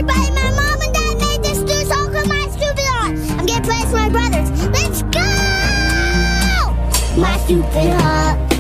Everybody, my mom and dad made this new song for my stupid heart. I'm gonna play it for my brothers. Let's go! My stupid heart.